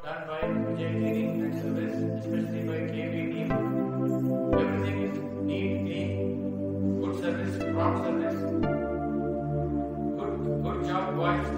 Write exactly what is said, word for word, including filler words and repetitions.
done by Vijay Cleaning and Service, especially by K V team. Everything is neat, clean, good service, prompt service. Good, good job, boys.